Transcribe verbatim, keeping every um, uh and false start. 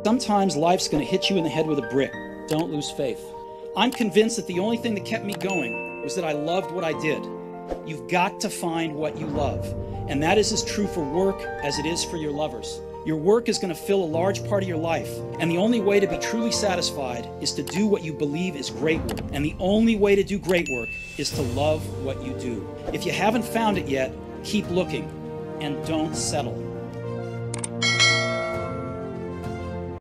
Sometimes life's going to hit you in the head with a brick. Don't lose faith. I'm convinced that the only thing that kept me going was that I loved what I did. You've got to find what you love. And that is as true for work as it is for your lovers. Your work is going to fill a large part of your life. And the only way to be truly satisfied is to do what you believe is great work. And the only way to do great work is to love what you do. If you haven't found it yet, keep looking and don't settle.